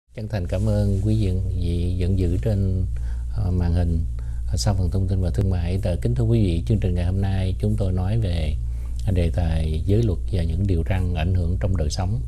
Chân thành cảm ơn quý vị vẫn giữ trên màn hình sau phần thông tin và thương mại. Kính thưa quý vị, chương trình ngày hôm nay chúng tôi nói về đề tài giới luật và những điều răn ảnh hưởng trong đời sống.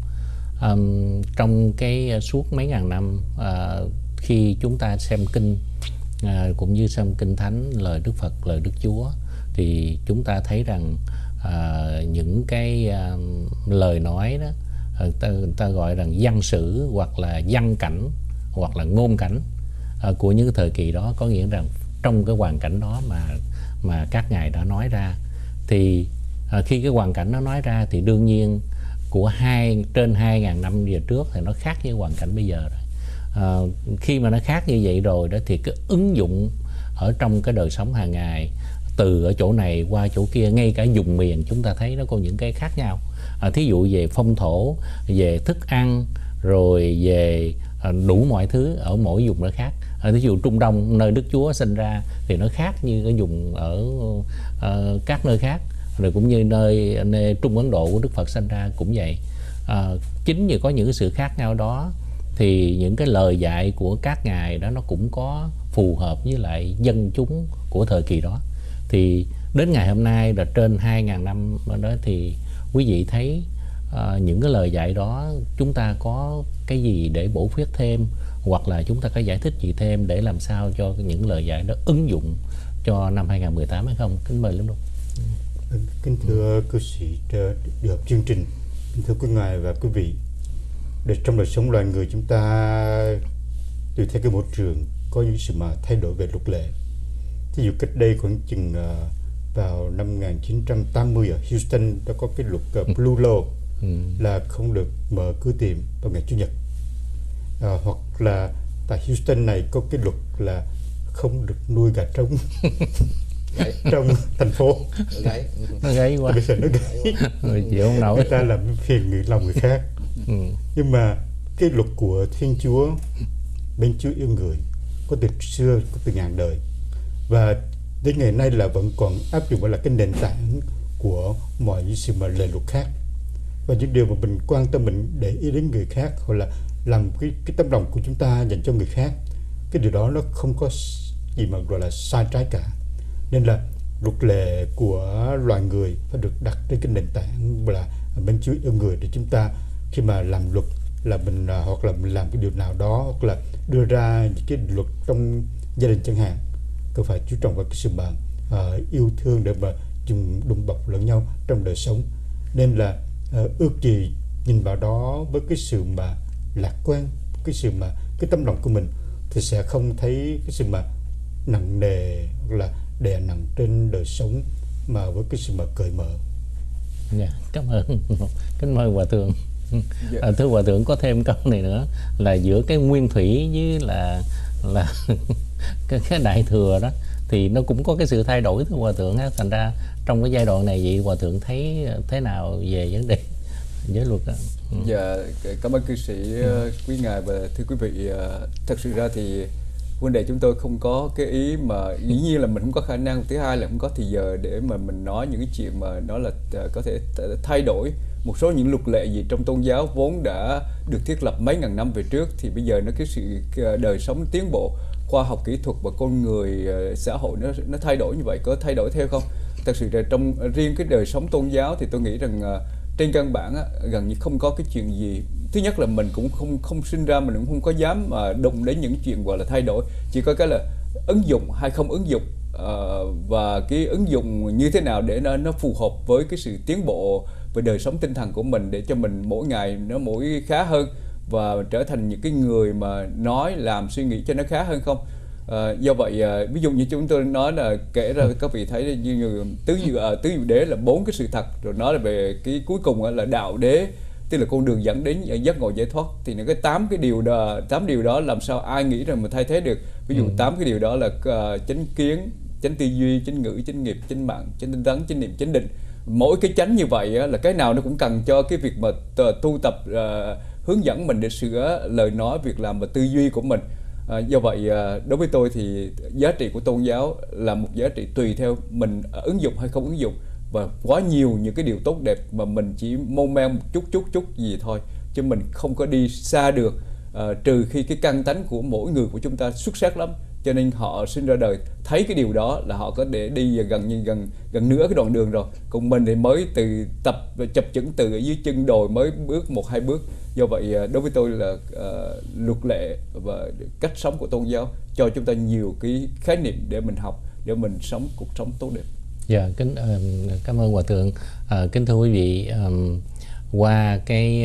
Trong cái suốt mấy ngàn năm khi chúng ta xem kinh cũng như xem kinh thánh, lời Đức Phật, lời Đức Chúa, thì chúng ta thấy rằng những cái lời nói đó ta gọi rằng văn sử hoặc là văn cảnh hoặc là ngôn cảnh của những thời kỳ đó, có nghĩa rằng trong cái hoàn cảnh đó mà các ngài đã nói ra, thì khi cái hoàn cảnh nó nói ra thì đương nhiên của trên 2.000 năm về trước thì nó khác với hoàn cảnh bây giờ rồi. Khi mà nó khác như vậy rồi đó thì cái ứng dụng ở trong cái đời sống hàng ngày, từ ở chỗ này qua chỗ kia, ngay cả vùng miền chúng ta thấy nó có những cái khác nhau. Thí dụ về phong thổ, về thức ăn, rồi về đủ mọi thứ ở mỗi vùng nó khác. Thí dụ Trung Đông, nơi Đức Chúa sinh ra, thì nó khác như cái vùng ở các nơi khác. Rồi cũng như nơi Trung Ấn Độ của Đức Phật sinh ra cũng vậy. Chính vì có những cái sự khác nhau đó thì những cái lời dạy của các ngài đó nó cũng có phù hợp với lại dân chúng của thời kỳ đó. Thì đến ngày hôm nay là trên 2.000 năm đó thì quý vị thấy những cái lời dạy đó chúng ta có cái gì để bổ khuyết thêm, hoặc là chúng ta có giải thích gì thêm để làm sao cho những lời dạy đó ứng dụng cho năm 2018 hay không? Kính mời Linh Đục. Kính thưa cư sĩ được chương trình, kính thưa quý ngài và quý vị. Trong đời sống loài người chúng ta, tùy theo cái môi trường, có những sự mà thay đổi về luật lệ. Ví dụ cách đây khoảng chừng vào năm 1980 ở Houston đã có cái luật Blue Law là không được mở cửa tiệm vào ngày Chủ nhật. Hoặc là tại Houston này có cái luật là không được nuôi gà trống trong thành phố. Nó gáy quá. Bây giờ nó gáy. Chịu không nổi. Người ta làm phiền lòng người khác. Nhưng mà cái luật của Thiên Chúa, bên Chúa yêu người, có từ xưa, có từ ngàn đời, và đến ngày nay là vẫn còn áp dụng, là cái nền tảng của mọi những sự mà lệ luật khác. Và những điều mà mình quan tâm, mình để ý đến người khác, hoặc là làm cái tấm lòng của chúng ta dành cho người khác, cái điều đó nó không có gì mà gọi là sai trái cả. Nên là luật lệ của loài người phải được đặt trên cái nền tảng là bên Chúa yêu người, để chúng ta khi mà làm luật là mình hoặc là mình làm cái điều nào đó, hoặc là đưa ra những cái luật trong gia đình chẳng hạn, cần phải chú trọng vào cái sự mà yêu thương để mà dùng đùm bọc lẫn nhau trong đời sống. Nên là ước gì nhìn vào đó với cái sự mà lạc quan, cái sự mà cái tấm lòng của mình, thì sẽ không thấy cái sự mà nặng nề hoặc là đè nặng trên đời sống, mà với cái sự mà cởi mở. Cảm ơn. Kính mời Hòa Thượng. Thưa Hòa Thượng, có thêm câu này nữa là giữa cái nguyên thủy với là cái đại thừa đó thì nó cũng có cái sự thay đổi, thưa Hòa Thượng ha. Thành ra trong cái giai đoạn này vậy Hòa Thượng thấy thế nào về vấn đề giới luật đó? Dạ, cảm ơn cư sĩ quý ngài và thưa quý vị. Thật sự ra thì vấn đề chúng tôi không có cái ý mà dĩ nhiên là mình không có khả năng, thứ hai là không có thời giờ để mà mình nói những cái chuyện mà nó là có thể thay đổi một số những luật lệ gì trong tôn giáo vốn đã được thiết lập mấy ngàn năm về trước. Thì bây giờ nó cái sự đời sống tiến bộ, khoa học kỹ thuật và con người, xã hội nó thay đổi như vậy, có thay đổi theo không? Thật sự là trong riêng cái đời sống tôn giáo thì tôi nghĩ rằng trên căn bản gần như không có cái chuyện gì. Thứ nhất là mình cũng không sinh ra, mình cũng không có dám đụng đến những chuyện gọi là thay đổi, chỉ có cái là ứng dụng hay không ứng dụng, và cái ứng dụng như thế nào để nó phù hợp với cái sự tiến bộ về đời sống tinh thần của mình, để cho mình mỗi ngày nó mỗi khá hơn và trở thành những cái người mà nói làm suy nghĩ cho nó khá hơn không. Do vậy ví dụ như chúng tôi nói là kể ra các vị thấy như tứ diệu đế là 4 cái sự thật, rồi nói là về cái cuối cùng là đạo đế, tức là con đường dẫn đến giác ngộ giải thoát. Thì những cái 8 điều đó làm sao ai nghĩ rằng mà thay thế được. Ví dụ 8 cái điều đó là chánh kiến, chánh tư duy, chánh ngữ, chánh nghiệp, chánh mạng, chánh tinh tấn, chánh niệm, chánh định. Mỗi cái chánh như vậy là cái nào nó cũng cần cho cái việc mà tu tập, hướng dẫn mình để sửa lời nói, việc làm và tư duy của mình. Do vậy đối với tôi thì giá trị của tôn giáo là một giá trị tùy theo mình ứng dụng hay không ứng dụng, và quá nhiều những cái điều tốt đẹp mà mình chỉ mong men một chút gì thôi, chứ mình không có đi xa được. trừ khi cái căn tánh của mỗi người của chúng ta xuất sắc lắm, cho nên họ sinh ra đời thấy cái điều đó là họ có để đi gần nửa cái đoạn đường rồi. Còn mình thì mới từ tập chập chững từ ở dưới chân đồi mới bước 1-2 bước. Do vậy đối với tôi là luật lệ và cách sống của tôn giáo cho chúng ta nhiều cái khái niệm để mình học, để mình sống cuộc sống tốt đẹp. Dạ, cảm ơn Hòa Thượng. Kính thưa quý vị, qua cái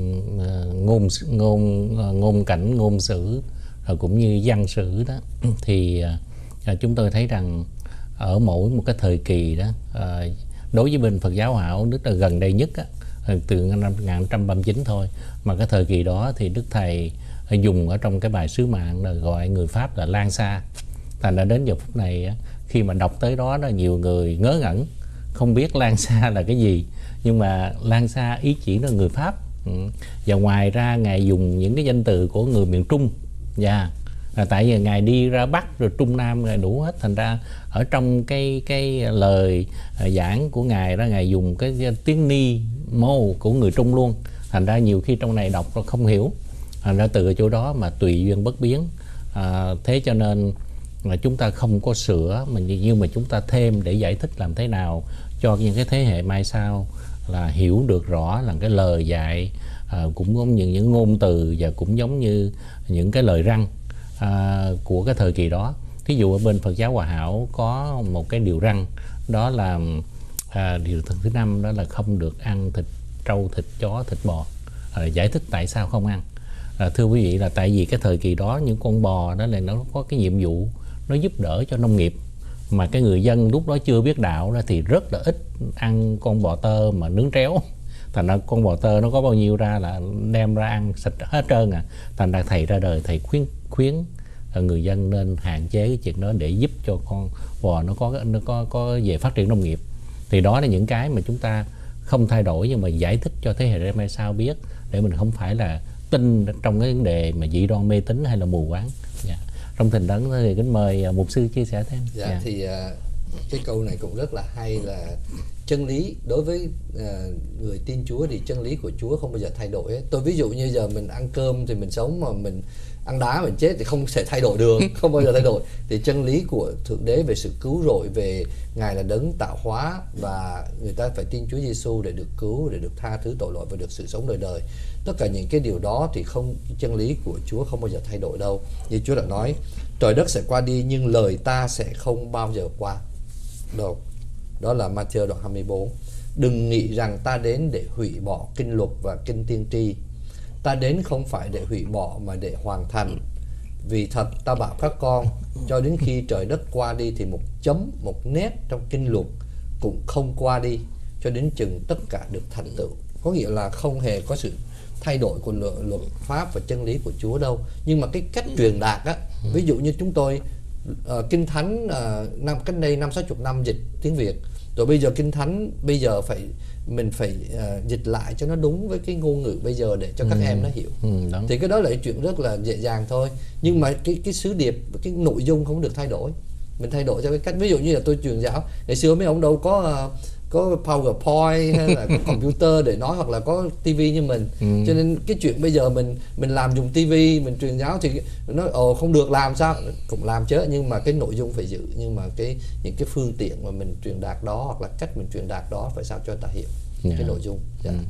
ngôn cảnh, ngôn sử cũng như văn sử đó, thì chúng tôi thấy rằng ở mỗi một cái thời kỳ đó, đối với bên Phật giáo Hòa Hảo Đức là gần đây nhất á, từ năm 1939 thôi, mà cái thời kỳ đó thì Đức Thầy dùng ở trong cái bài sứ mạng là gọi người Pháp là Lan Sa. Thành ra đến giờ phút này á, khi mà đọc tới đó đó, nhiều người ngớ ngẩn không biết Lan Sa là cái gì, nhưng mà Lan Sa ý chỉ là người Pháp. Và ngoài ra Ngài dùng những cái danh từ của người miền Trung. Tại vì Ngài đi ra Bắc rồi Trung Nam Ngài đủ hết, thành ra ở trong cái lời giảng của Ngài đó, Ngài dùng cái tiếng Ni mô của người Trung luôn, thành ra nhiều khi trong này đọc không hiểu, thành ra từ chỗ đó mà tùy duyên bất biến. Thế cho nên là chúng ta không có sửa, nhưng mà chúng ta thêm để giải thích làm thế nào cho những cái thế hệ mai sau là hiểu được rõ là cái lời dạy cũng giống như những ngôn từ và cũng giống như những cái lời răn của cái thời kỳ đó. Thí dụ ở bên Phật giáo Hòa Hảo có một cái điều răn, đó là điều thứ 5, đó là không được ăn thịt trâu, thịt chó, thịt bò. Giải thích tại sao không ăn. Thưa quý vị, là tại vì cái thời kỳ đó những con bò đó là nó có cái nhiệm vụ nó giúp đỡ cho nông nghiệp, mà cái người dân lúc đó chưa biết đạo đó thì rất là ít ăn con bò tơ mà nướng tréo. Thành ra con bò tơ nó có bao nhiêu ra là đem ra ăn sạch hết trơn à. Thành ra Thầy ra đời Thầy khuyến người dân nên hạn chế cái chuyện đó để giúp cho con bò nó có về phát triển nông nghiệp. Thì đó là những cái mà chúng ta không thay đổi, nhưng mà giải thích cho thế hệ mai sau biết, để mình không phải là tin trong cái vấn đề mà dị đoan mê tín hay là mù quáng. Trong tình đó thì kính mời mục sư chia sẻ thêm. Thì cái câu này cũng rất là hay, là chân lý đối với người tin Chúa thì chân lý của Chúa không bao giờ thay đổi hết. Tôi ví dụ như giờ mình ăn cơm thì mình sống, mà mình ăn đá mình chết thì không thể thay đổi được, không bao giờ thay đổi. Thì chân lý của Thượng Đế về sự cứu rỗi, về Ngài là đấng tạo hóa, và người ta phải tin Chúa Giêsu để được cứu, để được tha thứ tội lỗi và được sự sống đời đời. Tất cả những cái điều đó thì chân lý của Chúa không bao giờ thay đổi đâu. Như Chúa đã nói, trời đất sẽ qua đi nhưng lời ta sẽ không bao giờ qua đâu. Đó là Ma-thi-ơ đoạn 24. Đừng nghĩ rằng ta đến để hủy bỏ kinh luật và kinh tiên tri. Ta đến không phải để hủy bỏ mà để hoàn thành. Vì thật ta bảo các con, cho đến khi trời đất qua đi thì một chấm, một nét trong kinh luật cũng không qua đi, cho đến chừng tất cả được thành tựu. Có nghĩa là không hề có sự thay đổi của luật pháp và chân lý của Chúa đâu. Nhưng mà cái cách truyền đạt á, ví dụ như chúng tôi Kinh Thánh cách đây 50-60 năm dịch tiếng Việt, rồi bây giờ Kinh Thánh bây giờ mình phải dịch lại cho nó đúng với cái ngôn ngữ bây giờ để cho các em nó hiểu. Thì cái đó là chuyện rất là dễ dàng thôi. Nhưng mà cái sứ điệp, cái nội dung không được thay đổi. Mình thay đổi cho cái cách, ví dụ như là tôi truyền giáo ngày xưa mấy ông đâu có PowerPoint hay là có computer để nói, hoặc là có TV như mình. Cho nên cái chuyện bây giờ mình làm dùng TV mình truyền giáo thì nói không được, làm sao cũng làm chứ, nhưng mà cái nội dung phải giữ. Nhưng mà những cái phương tiện mà mình truyền đạt đó, hoặc là cách mình truyền đạt đó phải sao cho người ta hiểu cái nội dung.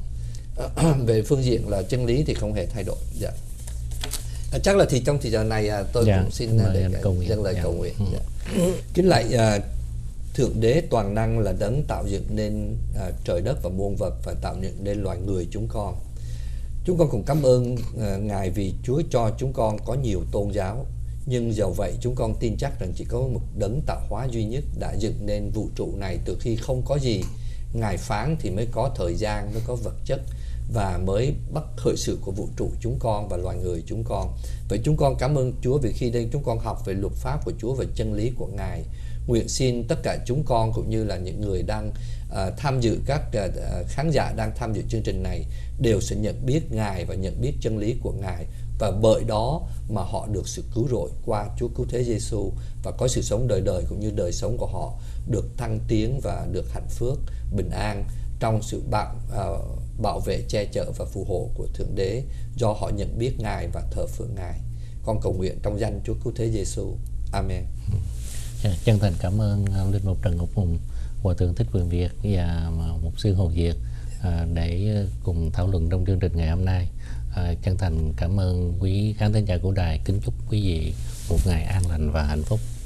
Về phương diện là chân lý thì không hề thay đổi. Chắc là thì trong thời giờ này tôi cũng xin để dâng lời cầu nguyện. Kính lạy Thượng Đế toàn năng là đấng tạo dựng nên trời đất và muôn vật, và tạo dựng nên loài người chúng con. Chúng con cũng cảm ơn Ngài vì Chúa cho chúng con có nhiều tôn giáo. Nhưng dầu vậy chúng con tin chắc rằng chỉ có một đấng tạo hóa duy nhất đã dựng nên vũ trụ này từ khi không có gì. Ngài phán thì mới có thời gian, mới có vật chất, và mới bắt khởi sự của vũ trụ chúng con và loài người chúng con. Vậy chúng con cảm ơn Chúa vì khi đây chúng con học về luật pháp của Chúa và chân lý của Ngài. Nguyện xin tất cả chúng con cũng như là những người đang tham dự, các khán giả đang tham dự chương trình này đều sẽ nhận biết Ngài và nhận biết chân lý của Ngài, và bởi đó mà họ được sự cứu rỗi qua Chúa Cứu Thế Giêsu, và có sự sống đời đời cũng như đời sống của họ được thăng tiến và được hạnh phúc bình an trong sự bảo vệ, che chở và phù hộ của Thượng Đế do họ nhận biết Ngài và thờ phượng Ngài. Con cầu nguyện trong danh Chúa Cứu Thế Giêsu. Amen. Chân thành cảm ơn Linh mục Trần Ngọc Hùng, Hòa thượng Thích Quyền Việt và mục sư Hồ Việt để cùng thảo luận trong chương trình ngày hôm nay. Chân thành cảm ơn quý khán thính giả của đài. Kính chúc quý vị một ngày an lành và hạnh phúc.